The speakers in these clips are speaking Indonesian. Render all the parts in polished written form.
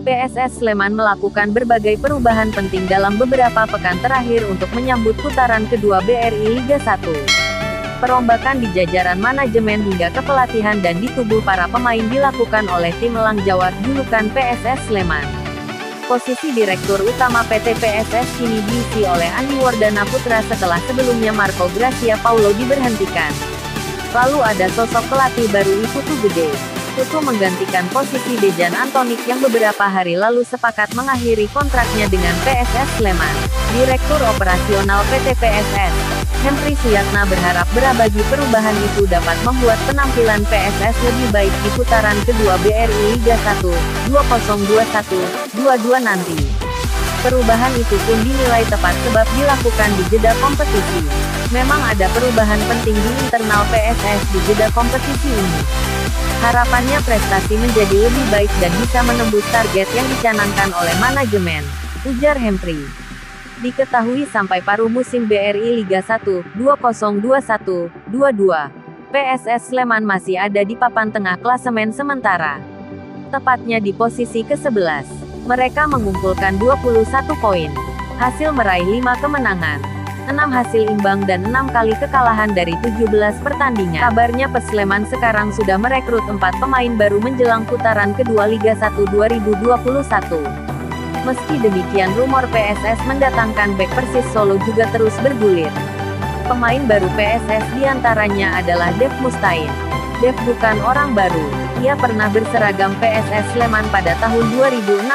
PSS Sleman melakukan berbagai perubahan penting dalam beberapa pekan terakhir untuk menyambut putaran kedua BRI Liga 1. Perombakan di jajaran manajemen hingga kepelatihan dan di tubuh para pemain dilakukan oleh tim Elang Jawa, julukan PSS Sleman. Posisi Direktur Utama PT PSS kini diisi oleh Andi Wardana Putra setelah sebelumnya Marco Gracia Paulo diberhentikan. Lalu ada sosok pelatih baru Iputu Gede. Putu menggantikan posisi Dejan Antonik yang beberapa hari lalu sepakat mengakhiri kontraknya dengan PSS Sleman. Direktur Operasional PT PSS, Hempri Suyatna berharap berbagai perubahan itu dapat membuat penampilan PSS lebih baik di putaran kedua BRI Liga 1, 2021-22 nanti. Perubahan itu pun dinilai tepat sebab dilakukan di jeda kompetisi. Memang ada perubahan penting di internal PSS di jeda kompetisi ini. Harapannya prestasi menjadi lebih baik dan bisa menembus target yang dicanangkan oleh manajemen, ujar Hempri. Diketahui sampai paruh musim BRI Liga 1, 2021-22, PSS Sleman masih ada di papan tengah klasemen sementara. Tepatnya di posisi ke-11. Mereka mengumpulkan 21 poin. Hasil meraih 5 kemenangan, 6 hasil imbang dan 6 kali kekalahan dari 17 pertandingan. Kabarnya PES Sleman sekarang sudah merekrut 4 pemain baru menjelang putaran kedua Liga 1 2021. Meski demikian rumor PSS mendatangkan bek Persis Solo juga terus bergulir. Pemain baru PSS diantaranya adalah Dev Mustain. Dev bukan orang baru, ia pernah berseragam PSS Sleman pada tahun 2016,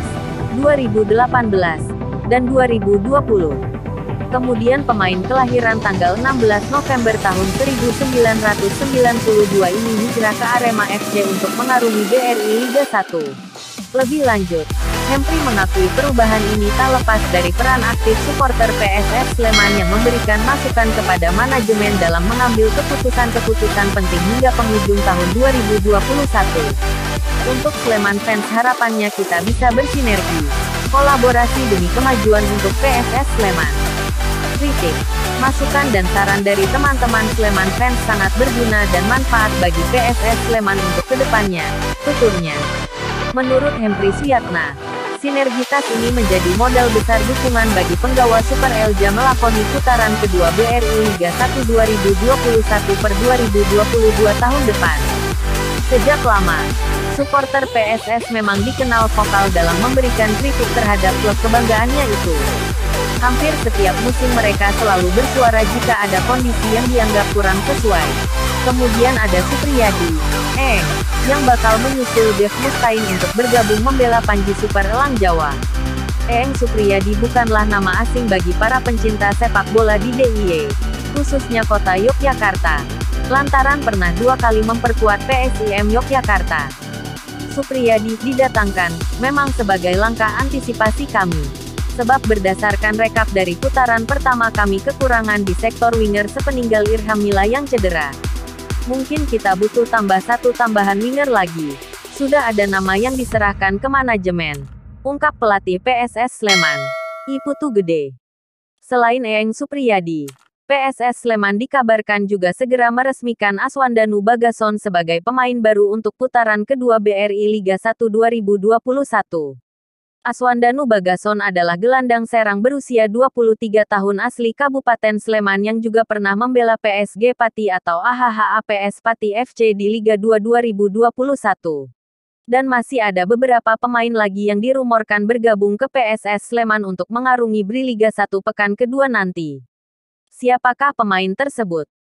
2018, dan 2020. Kemudian pemain kelahiran tanggal 16 November tahun 1992 ini hijrah ke Arema FC untuk mengarungi BRI Liga 1. Lebih lanjut, Hempri mengakui perubahan ini tak lepas dari peran aktif supporter PSS Sleman yang memberikan masukan kepada manajemen dalam mengambil keputusan-keputusan penting hingga penghujung tahun 2021. Untuk Sleman fans harapannya kita bisa bersinergi, kolaborasi demi kemajuan untuk PSS Sleman. Kritik, masukan dan saran dari teman-teman Sleman fans sangat berguna dan manfaat bagi PSS Sleman untuk kedepannya, tuturnya. Menurut Hempri Suyatna, sinergitas ini menjadi modal besar dukungan bagi penggawa Super Elja melakoni putaran kedua BRI Liga 1 2021 per 2022 tahun depan. Sejak lama, supporter PSS memang dikenal vokal dalam memberikan kritik terhadap klub kebanggaannya itu. Hampir setiap musim mereka selalu bersuara jika ada kondisi yang dianggap kurang sesuai. Kemudian ada Supriyadi, yang bakal menyusul Dev Mustain untuk bergabung membela Panji Super Elang Jawa. Supriyadi bukanlah nama asing bagi para pencinta sepak bola di DIY, khususnya kota Yogyakarta. Lantaran pernah 2 kali memperkuat PSIM Yogyakarta. Supriyadi didatangkan, memang sebagai langkah antisipasi kami. Sebab berdasarkan rekap dari putaran pertama kami kekurangan di sektor winger sepeninggal Irham Mila yang cedera. Mungkin kita butuh tambah 1 tambahan winger lagi. Sudah ada nama yang diserahkan ke manajemen, ungkap pelatih PSS Sleman, Iputu Gede. Selain Supriyadi, PSS Sleman dikabarkan juga segera meresmikan Aswandanu Bagason sebagai pemain baru untuk putaran kedua BRI Liga 1 2021. Aswandanu Bagason adalah gelandang serang berusia 23 tahun asli Kabupaten Sleman yang juga pernah membela PSG Pati atau AHH-APS Pati FC di Liga 2 2021. Dan masih ada beberapa pemain lagi yang dirumorkan bergabung ke PSS Sleman untuk mengarungi BRI Liga 1 pekan kedua nanti. Siapakah pemain tersebut?